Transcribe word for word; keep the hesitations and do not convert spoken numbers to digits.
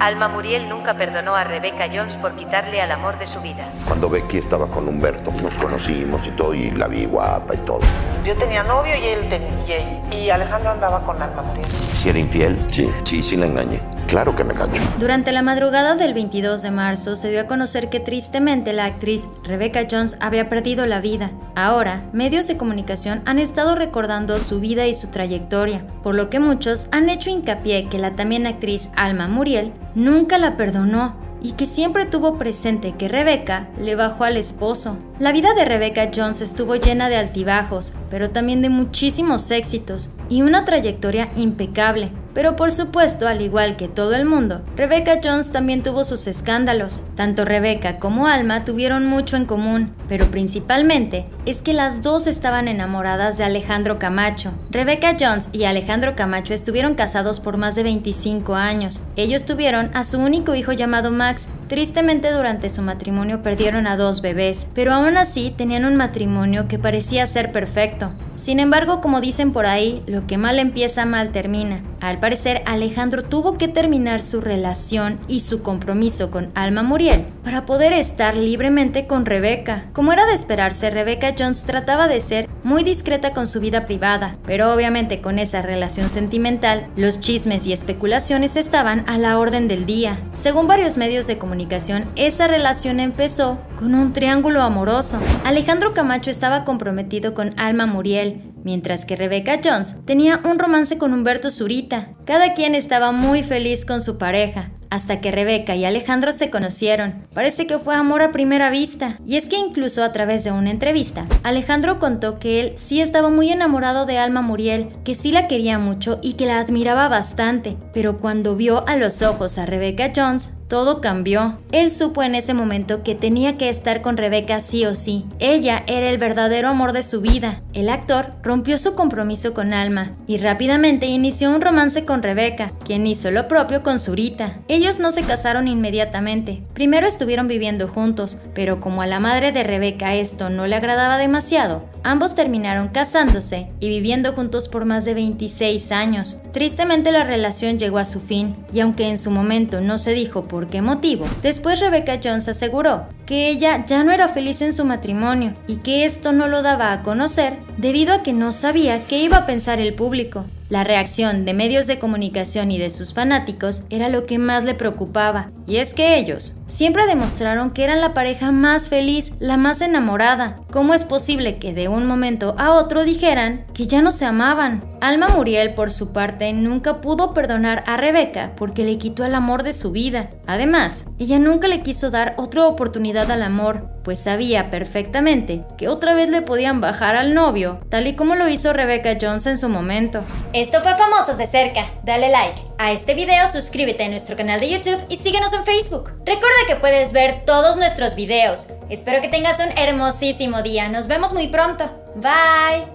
Alma Muriel nunca perdonó a Rebecca Jones por quitarle al amor de su vida. Cuando Becky estaba con Humberto, nos conocimos y todo, y la vi guapa y todo. Yo tenía novio y él tenía, y, y Alejandro andaba con Alma Muriel. ¿Si era infiel? Sí, sí, sí la engañé. Claro que me cacho. Durante la madrugada del veintidós de marzo se dio a conocer que tristemente la actriz Rebecca Jones había perdido la vida. Ahora, medios de comunicación han estado recordando su vida y su trayectoria, por lo que muchos han hecho hincapié que la también actriz Alma Muriel nunca la perdonó y que siempre tuvo presente que Rebecca le bajó al esposo. La vida de Rebecca Jones estuvo llena de altibajos, pero también de muchísimos éxitos y una trayectoria impecable. Pero por supuesto, al igual que todo el mundo, Rebecca Jones también tuvo sus escándalos. Tanto Rebecca como Alma tuvieron mucho en común, pero principalmente es que las dos estaban enamoradas de Alejandro Camacho. Rebecca Jones y Alejandro Camacho estuvieron casados por más de veinticinco años. Ellos tuvieron a su único hijo llamado Max. Tristemente, durante su matrimonio perdieron a dos bebés, pero aún así tenían un matrimonio que parecía ser perfecto. Sin embargo, como dicen por ahí, lo que mal empieza, mal termina. Al parecer, Alejandro tuvo que terminar su relación y su compromiso con Alma Muriel para poder estar libremente con Rebecca. Como era de esperarse, Rebecca Jones trataba de ser muy discreta con su vida privada, pero obviamente con esa relación sentimental, los chismes y especulaciones estaban a la orden del día. Según varios medios de comunicación, esa relación empezó con un triángulo amoroso. Alejandro Camacho estaba comprometido con Alma Muriel, mientras que Rebecca Jones tenía un romance con Humberto Zurita. Cada quien estaba muy feliz con su pareja, hasta que Rebecca y Alejandro se conocieron. Parece que fue amor a primera vista. Y es que incluso a través de una entrevista, Alejandro contó que él sí estaba muy enamorado de Alma Muriel, que sí la quería mucho y que la admiraba bastante. Pero cuando vio a los ojos a Rebecca Jones, todo cambió. Él supo en ese momento que tenía que estar con Rebecca sí o sí. Ella era el verdadero amor de su vida. El actor rompió su compromiso con Alma y rápidamente inició un romance con Rebecca, quien hizo lo propio con Zurita. Ellos no se casaron inmediatamente. Primero estuvieron viviendo juntos, pero como a la madre de Rebecca esto no le agradaba demasiado, ambos terminaron casándose y viviendo juntos por más de veintiséis años. Tristemente, la relación llegó a su fin, y aunque en su momento no se dijo por qué motivo, después Rebecca Jones aseguró que ella ya no era feliz en su matrimonio y que esto no lo daba a conocer debido a que no sabía qué iba a pensar el público. La reacción de medios de comunicación y de sus fanáticos era lo que más le preocupaba, y es que ellos siempre demostraron que eran la pareja más feliz, la más enamorada. ¿Cómo es posible que de un momento a otro dijeran que ya no se amaban? Alma Muriel, por su parte, nunca pudo perdonar a Rebecca porque le quitó el amor de su vida. Además, ella nunca le quiso dar otra oportunidad al amor, pues sabía perfectamente que otra vez le podían bajar al novio, tal y como lo hizo Rebecca Jones en su momento. Esto fue Famosos de Cerca. Dale like a este video, suscríbete a nuestro canal de YouTube y síguenos en Facebook. Recuerda que puedes ver todos nuestros videos. Espero que tengas un hermosísimo día. Nos vemos muy pronto. Bye.